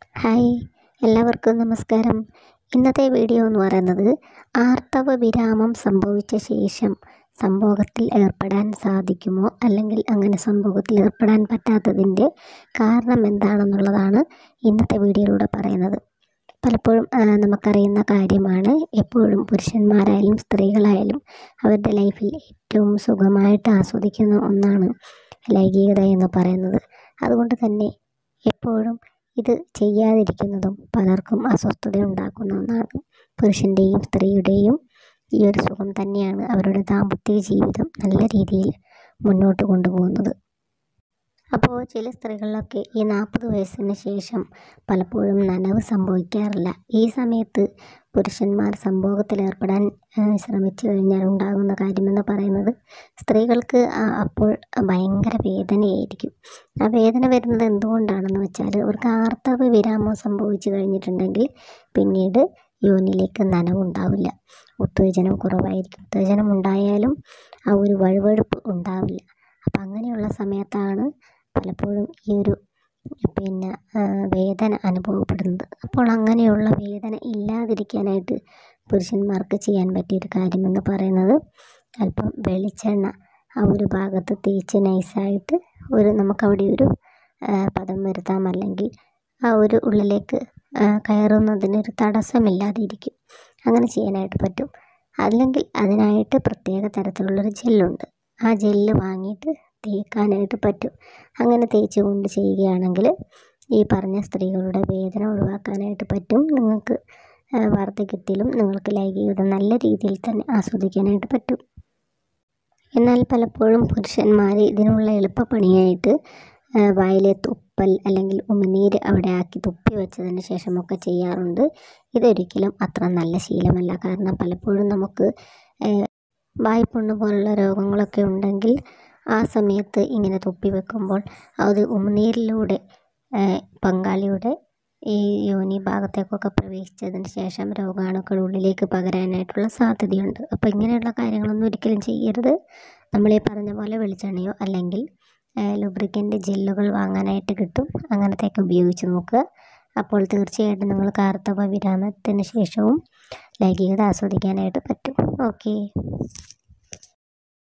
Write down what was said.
Hi, എല്ലാവർക്കും നമസ്കാരം. ഇന്നത്തെ വീഡിയോ എന്ന് പറയുന്നത് ആർത്തവ വിരാമം സംഭവിച്ച ശേഷം സംഭോഗത്തിൽ ഏർപ്പെടാൻ സാധിക്കുമോ, അല്ലെങ്കിൽ അങ്ങനെ സംഭോഗത്തിൽ ഏർപ്പെടാൻ പറ്റാത്തതിൻ്റെ കാരണം എന്താണെന്നുള്ളതാണ് ഇന്നത്തെ വീഡിയോയിലൂടെ പറയുന്നത്. പലപ്പോഴും നമുക്കറിയുന്ന കാര്യമാണ്, എപ്പോഴും പുരുഷന്മാരായാലും സ്ത്രീകളായാലും അവരുടെ ലൈഫിൽ ഏറ്റവും സുഖമായിട്ട് ആസ്വദിക്കുന്ന ഒന്നാണ് ലൈംഗികത എന്ന് പറയുന്നത്. അതുകൊണ്ട് തന്നെ എപ്പോഴും ഇത് ചെയ്യാതിരിക്കുന്നതും പലർക്കും അസ്വസ്ഥത ഉണ്ടാക്കുന്ന ഒന്നാണ്. പുരുഷൻ്റെയും സ്ത്രീയുടെയും ഈ ഒരു സുഖം തന്നെയാണ് അവരുടെ ദാമ്പത്യ ജീവിതം നല്ല രീതിയിൽ മുന്നോട്ട് കൊണ്ടുപോകുന്നത്. അപ്പോൾ ചില സ്ത്രീകളിലൊക്കെ ഈ 40 വയസ്സിന് ശേഷം പലപ്പോഴും നനവ് സംഭവിക്കാറില്ല. ഈ സമയത്ത് പുരുഷന്മാർ സംഭോഗത്തിൽ ഏർപ്പെടാൻ ശ്രമിച്ചു കഴിഞ്ഞാൽ ഉണ്ടാകുന്ന കാര്യമെന്ന് പറയുന്നത്, സ്ത്രീകൾക്ക് അപ്പോൾ ഭയങ്കര വേദനയായിരിക്കും. ആ വേദന വരുന്നത് എന്തുകൊണ്ടാണെന്ന് വെച്ചാൽ, അവർക്ക് ആർത്തവ വിരാമം സംഭവിച്ചു കഴിഞ്ഞിട്ടുണ്ടെങ്കിൽ പിന്നീട് യോനിയിലേക്ക് നനവുണ്ടാവില്ല. ഉത്തേജനം കുറവായിരിക്കും. ഉത്തേജനം ഉണ്ടായാലും ആ ഒരു വഴുവഴുപ്പ് ഉണ്ടാവില്ല. അപ്പം അങ്ങനെയുള്ള സമയത്താണ് പലപ്പോഴും ഈ ഒരു വേദന അനുഭവപ്പെടുന്നത്. അപ്പോൾ അങ്ങനെയുള്ള വേദന ഇല്ലാതിരിക്കാനായിട്ട് പുരുഷന്മാർക്ക് ചെയ്യാൻ പറ്റിയൊരു കാര്യമെന്ന് പറയുന്നത്, അല്പം വെളിച്ചെണ്ണ ആ ഒരു ഭാഗത്ത് തേച്ച് നൈസായിട്ട് നമുക്കവിടെ ഒരു പദം വരുത്താം, അല്ലെങ്കിൽ ആ ഒരു ഉള്ളിലേക്ക് കയറുന്നതിനൊരു തടസ്സമില്ലാതിരിക്കും. അങ്ങനെ ചെയ്യാനായിട്ട് പറ്റും. അല്ലെങ്കിൽ അതിനായിട്ട് പ്രത്യേക തരത്തിലുള്ളൊരു ജെല്ലുണ്ട്. ആ ജെല്ല് വാങ്ങിയിട്ട് തേക്കാനായിട്ട് പറ്റും. അങ്ങനെ തേച്ച് കൊണ്ട് ചെയ്യുകയാണെങ്കിൽ ഈ പറഞ്ഞ സ്ത്രീകളുടെ വേദന ഒഴിവാക്കാനായിട്ട് പറ്റും. നിങ്ങൾക്ക് വാർദ്ധക്യത്തിലും നിങ്ങൾക്ക് ലൈംഗികത നല്ല രീതിയിൽ തന്നെ ആസ്വദിക്കാനായിട്ട് പറ്റും. എന്നാൽ പലപ്പോഴും പുരുഷന്മാർ ഇതിനുള്ള എളുപ്പപ്പണിയായിട്ട് വായിലെ തുപ്പൽ അല്ലെങ്കിൽ ഉമിനീര് അവിടെ ആക്കി തുപ്പി വെച്ചതിന് ശേഷമൊക്കെ ചെയ്യാറുണ്ട്. ഇതൊരിക്കലും അത്ര നല്ല ശീലമല്ല. കാരണം പലപ്പോഴും നമുക്ക് വായ്പുണ്ണ് പോലുള്ള രോഗങ്ങളൊക്കെ ഉണ്ടെങ്കിൽ ആ സമയത്ത് ഇങ്ങനെ തുപ്പി വെക്കുമ്പോൾ അത് ഉമിനീരിലൂടെ പങ്കാളിയുടെ ഈ യോനി ഭാഗത്തേക്കൊക്കെ പ്രവേശിച്ചതിന് ശേഷം രോഗാണുക്കൾ ഉള്ളിലേക്ക് പകരാനായിട്ടുള്ള സാധ്യതയുണ്ട്. അപ്പോൾ ഇങ്ങനെയുള്ള കാര്യങ്ങളൊന്നും ഒരിക്കലും ചെയ്യരുത്. നമ്മളീ പറഞ്ഞ പോലെ വെളിച്ചെണ്ണയോ അല്ലെങ്കിൽ ലുബ്രിക്കൻ്റ് ജെല്ലുകൾ വാങ്ങാനായിട്ട് കിട്ടും. അങ്ങനത്തെയൊക്കെ ഉപയോഗിച്ച് നോക്കുക. അപ്പോൾ തീർച്ചയായിട്ടും നിങ്ങൾക്ക് ആർത്തവ വിരാമത്തിന് ശേഷവും ലൈംഗികത ആസ്വദിക്കാനായിട്ട് പറ്റും. ഓക്കേ.